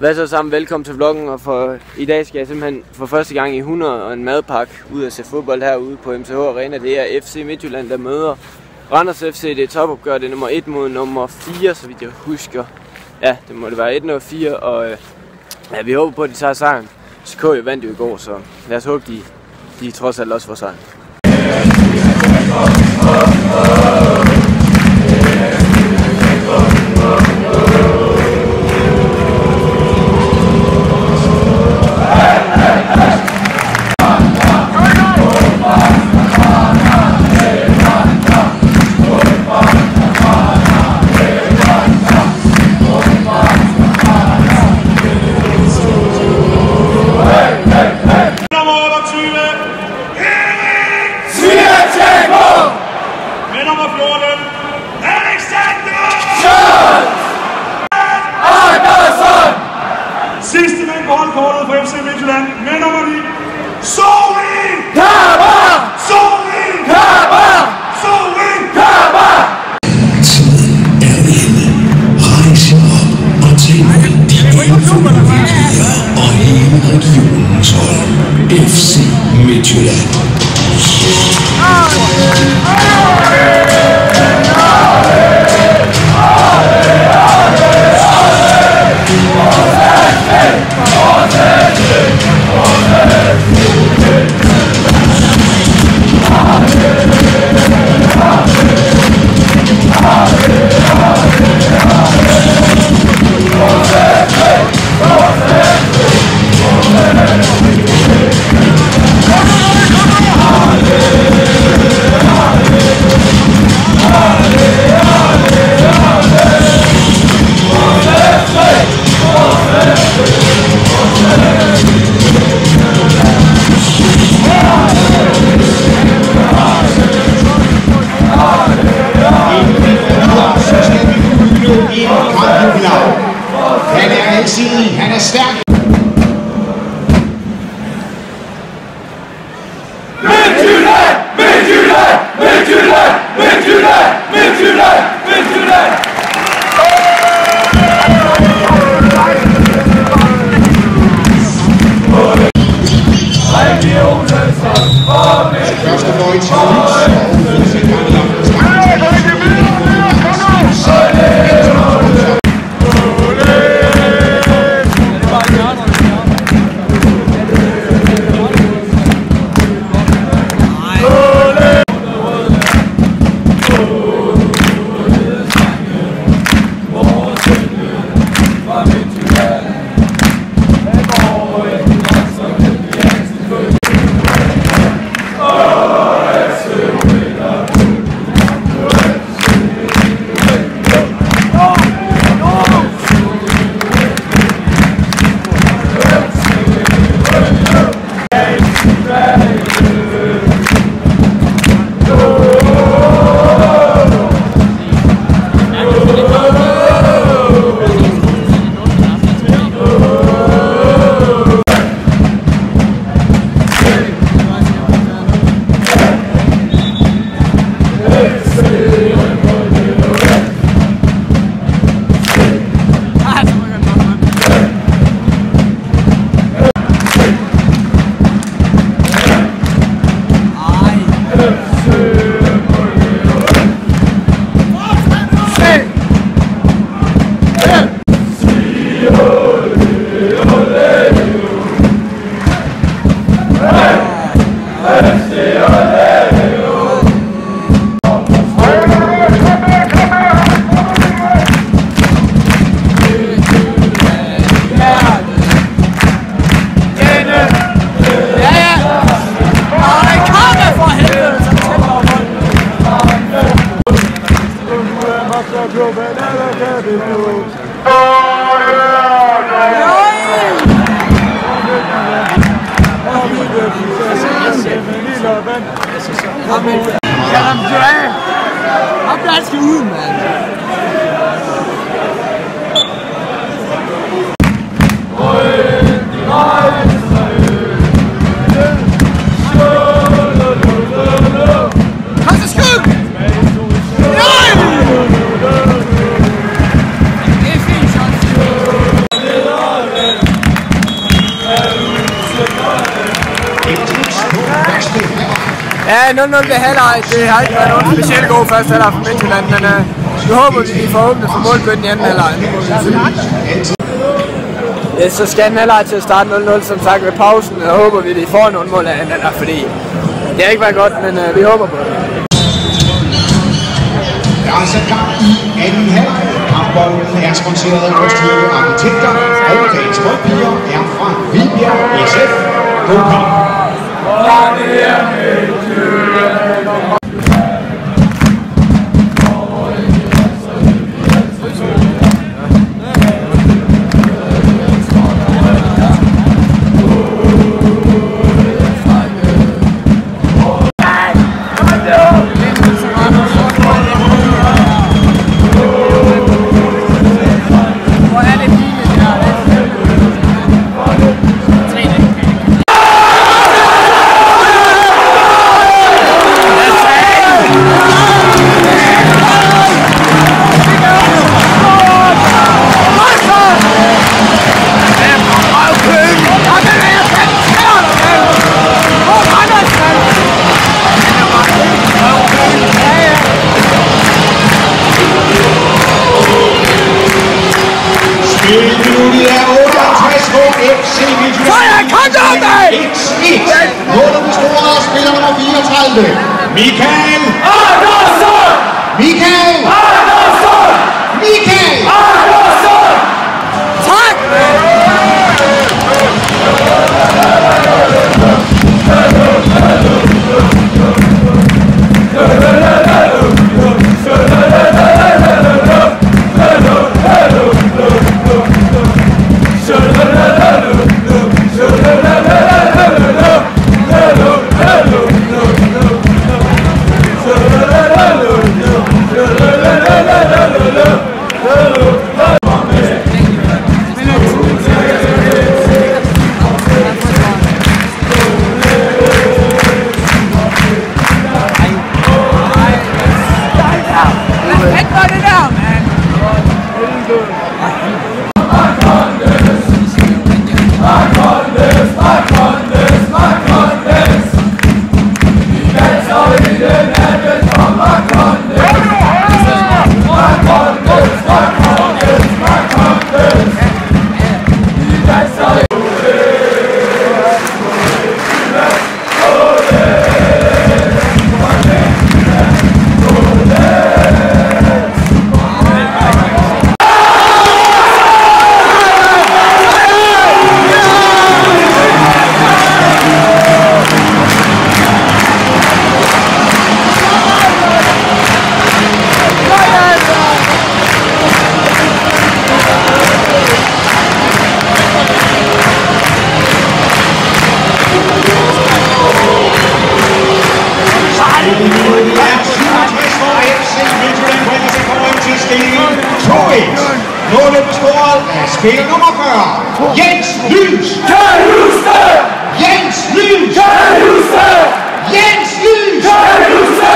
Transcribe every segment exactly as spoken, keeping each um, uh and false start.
Hvad så sammen, velkommen til vloggen, og for i dag skal jeg simpelthen for første gang i hundrede og en madpakke ud at se fodbold herude på M C H Arena. Det er F C Midtjylland, der møder Randers F C. Det er topopgør, det er nummer et mod nummer fire, så vidt jeg husker. Ja, det må det være et nul fire, og øh, ja, vi håber på, at de tager sejren. S K vandt jo i går, så lad os håbe, de, de trods alt også får sejren. Sidste mand på holdkortet for F C Midtjylland med nummer ni. Sorin Kapper! Sorin Kapper! Sorin Kapper! Tiden er inde. Rejs jer op og tag imod de indfødte muligheder og hele regionens hold. F C Midtjylland. Han er alsidig, han er stærk. Midtjylland! Midtjylland! Midtjylland! Midtjylland! Midtjylland! Midtjylland! Første bold til Hus. Jamen, du er... Ham der skal ud, mand. Kom så skud! Nej! Det er fint, Sjons. Ja, nul nul ved halvleg. Det har ikke været nogen specielt god første halvleg for Midtjylland, men uh, nu håber vi, at vi får åbnet for målbøtten i anden halvleg. Ja, så skal anden halvleg til at starte nul nul, som sagt ved pausen, og håber vi, at vi får nogle mål af anden halvleg, fordi det har ikke været godt, men uh, vi håber på det. Der er sat gang i anden halvleg. Kampbolden er sponsoreret af Røstjylde Arkitekter, og dagens boldpiger er fra Vibjerg S F. God kamp! F C Midtjylland et et. Målet består af spiller nummer fireogtredive. Michael Andersson! Michael Andersson! Michael Andersson! Tak! Målet består af spiller nummer fyrre, Jens Lys! Kan huske! Jens Lys! Kan huske! Jens Lys! Kan huske!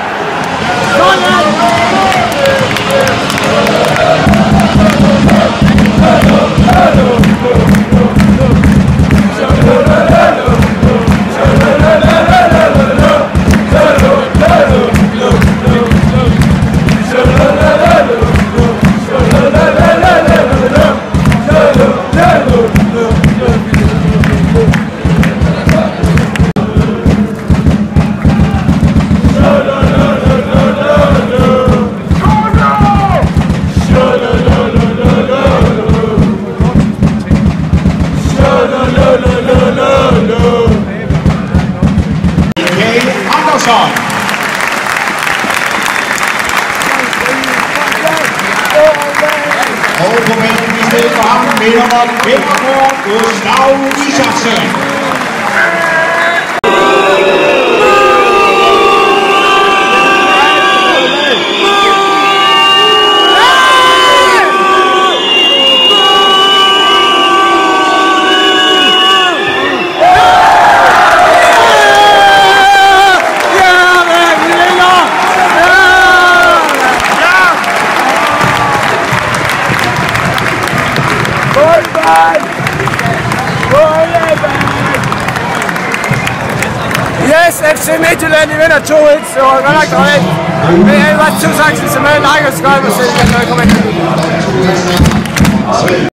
Og på banen i stedet for ham, med nummer femogfyrre, Gustav Isaksen. Yes, F C Midtjylland, de vinder to et, så var godt nok dårligt. Men jeg var to sakser, som jeg lager skøjt mig selv, når jeg kommer ind.